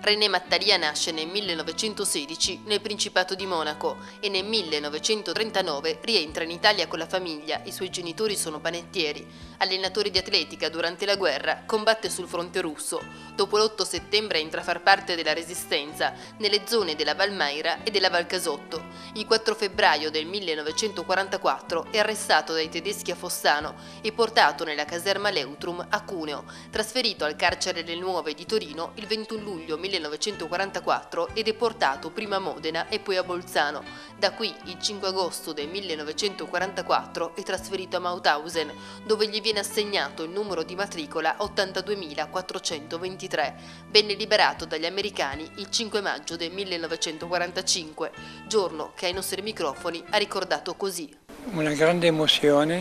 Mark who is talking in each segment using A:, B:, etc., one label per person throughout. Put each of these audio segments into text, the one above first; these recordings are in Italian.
A: René Mattaria nasce nel 1916 nel Principato di Monaco e nel 1939 rientra in Italia con la famiglia. I suoi genitori sono panettieri. Allenatori di atletica, durante la guerra combatte sul fronte russo. Dopo l'8 settembre entra a far parte della Resistenza nelle zone della Valmaira e della Val Casotto. Il 4 febbraio del 1944 è arrestato dai tedeschi a Fossano e portato nella caserma Leutrum a Cuneo, trasferito al carcere Le Nuove di Torino il 21 luglio 1944 e deportato prima a Modena e poi a Bolzano. Da qui, il 5 agosto del 1944, è trasferito a Mauthausen, dove gli viene assegnato il numero di matricola 82.423. Venne liberato dagli americani il 5 maggio del 1945, giorno che ai nostri microfoni ha ricordato così.
B: Una grande emozione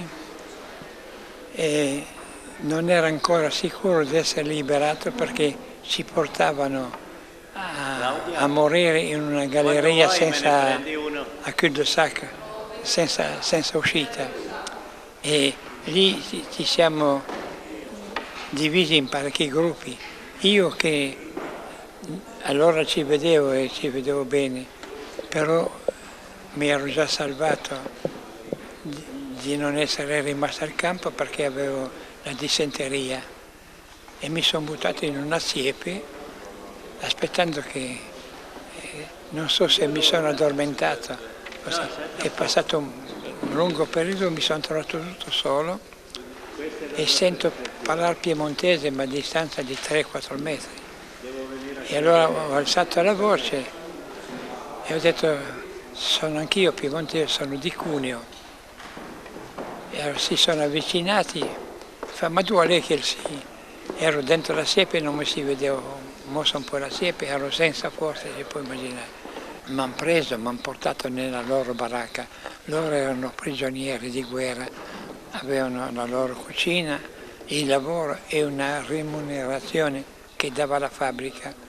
B: e non era ancora sicuro di essere liberato perché ci portavano a morire in una galleria senza a cul-de-sac, senza uscita, e lì ci siamo divisi in parecchi gruppi. Io che allora ci vedevo e ci vedevo bene, però mi ero già salvato di non essere rimasto al campo perché avevo la dissenteria e mi sono buttato in una siepe aspettando che, non so se mi sono addormentato, è passato un lungo periodo, mi sono trovato tutto solo e sento parlare piemontese ma a distanza di 3-4 metri. E allora ho alzato la voce e ho detto: sono anch'io piemontese, sono di Cuneo. E allora si sono avvicinati, fa: ma tu a lei che sì? Ero dentro la siepe e non mi si vedeva, ho mosso un po' la siepe, ero senza forza, si può immaginare. Mi hanno preso, mi hanno portato nella loro baracca. Loro erano prigionieri di guerra, avevano la loro cucina, il lavoro e una remunerazione che dava la fabbrica.